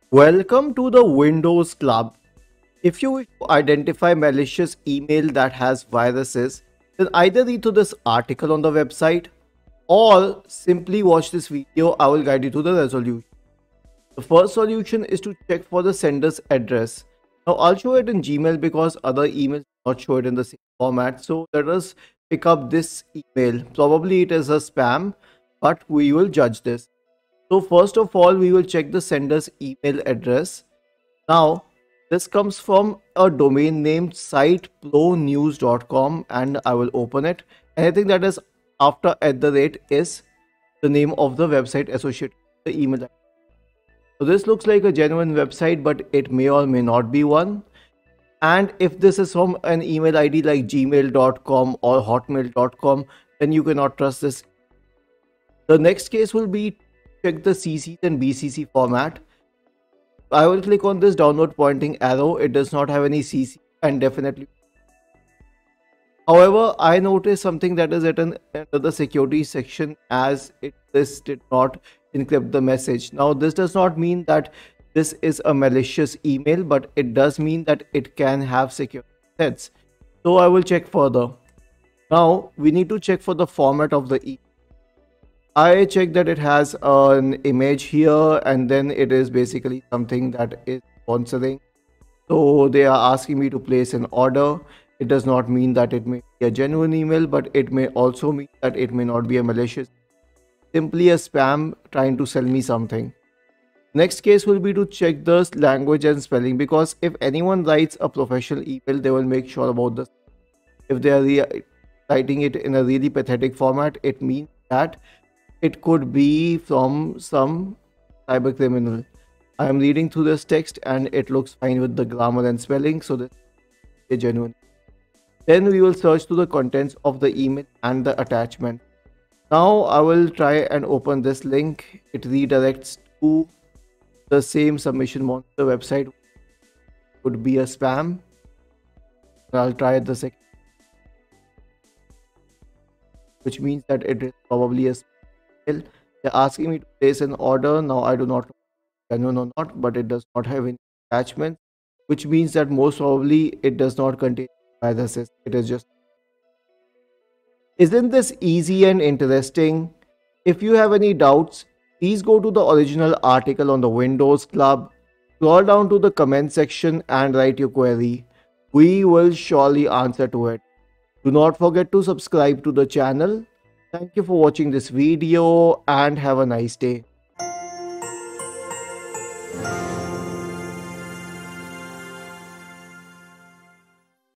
Welcome to the Windows Club. If you wish to identify malicious email that has viruses, then either read through this article on the website or simply watch this video. I will guide you to the resolution. The first solution is to check for the sender's address. Now I'll show it in Gmail because other emails do not show it in the same format. So let us pick up this email. Probably it is a spam, but we will judge this. So first of all, we will check the sender's email address. Now, this comes from a domain named sitepronews.com and I will open it. Anything that is after @ is the name of the website associated with the email. So this looks like a genuine website, but it may or may not be one. And if this is from an email ID like gmail.com or hotmail.com, then you cannot trust this. The next case will be check the CCs and BCC format. I will click on this downward pointing arrow. It does not have any CC and definitely. However, I noticed something that is written under the security section as this did not encrypt the message. Now, this does not mean that this is a malicious email, but it does mean that it can have security threats. So I will check further. Now, we need to check for the format of the email. I checked that it has an image here and then it is basically something that is sponsoring. So they are asking me to place an order. It does not mean that it may be a genuine email, but it may also mean that it may not be a malicious. Simply a spam trying to sell me something. Next case will be to check the language and spelling, because if anyone writes a professional email, they will make sure about this. If they are writing it in a really pathetic format, it means that it could be from some cyber criminal. I am reading through this text and it looks fine with the grammar and spelling, so this is genuine. Then we will search through the contents of the email and the attachment. Now I will try and open this link. It redirects to the same submission monster website. Could be a spam. I'll try the second, which means that it is probably a spam. They're asking me to place an order. Now I do not know genuine or not, but it does not have any attachment, which means that most probably it does not contain viruses. It is just. Isn't this easy and interesting? If you have any doubts, please go to the original article on the Windows Club, scroll down to the comment section and write your query. We will surely answer to it. Do not forget to subscribe to the channel. Thank you for watching this video and have a nice day.